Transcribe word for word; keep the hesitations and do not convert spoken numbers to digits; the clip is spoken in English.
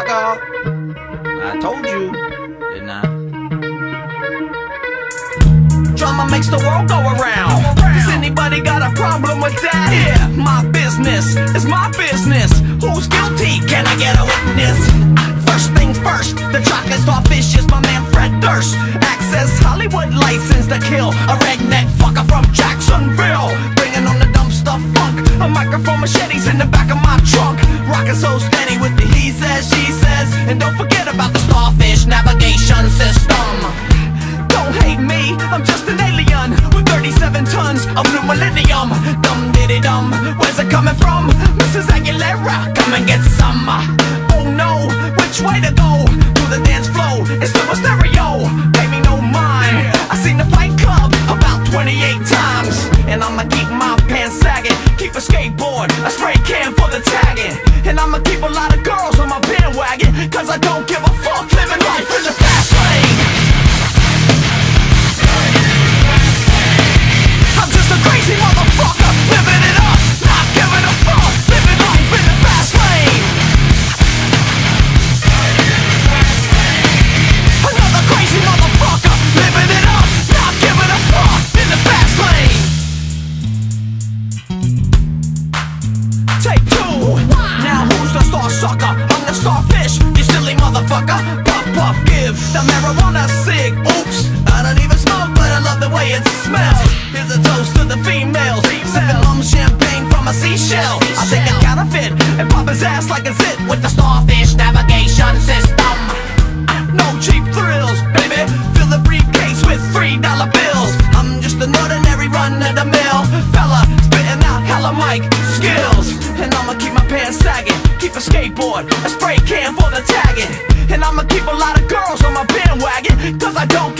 sucker. I told you, didn't I? Drama makes the world go around. Does anybody got a problem with that? Yeah, my business is my business. Who's guilty? Can I get a witness? First things first, the chocolate starfish is my man Fred Durst. Access Hollywood license to kill a redneck fucker from Jacksonville. Bringing on the dumb stuff funk. A microphone machetes in the back of my trunk. Rockin' so steady with the he says, she says. And don't forget about the starfish navigation system. Don't hate me, I'm just an alien with thirty-seven tons of new millennium. Dum diddy dum, where's it coming from? Missus Aguilera, come and get some. Oh no, which way to go? To the dance floor, it's still a stereo. Pay me no mind, I seen the Fight Club about twenty-eight times. And I'ma keep my pants sagging, keep a skateboard, a spray can for the tagging. And I'ma keep a lot of girls on my bandwagon, cause I don't give a fuck living life in the fast lane. I'm just a crazy motherfucker, living it up, not giving a fuck, living life in the fast lane. Another crazy motherfucker, living it up, not giving a fuck, in the fast lane. Take two, now who's the star sucker? I'm the starfish, you silly motherfucker. Puff, puff, give the marijuana cig. Oops, I don't even smoke, but I love the way it smells. Here's a toast to the females, sipping rum champagne from a seashell. I take a counterfeit and pop his ass like a zit with the starfish navigation system. No cheap thrills, baby, fill the briefcase with three dollar bills. I'm just an ordinary run-of-the-mill fella, spitting out hella mic skills. And I'ma keep my pants sagging, keep a skateboard, a spray can for the tagging. And I'ma keep a lot of girls on my bandwagon, cause I don't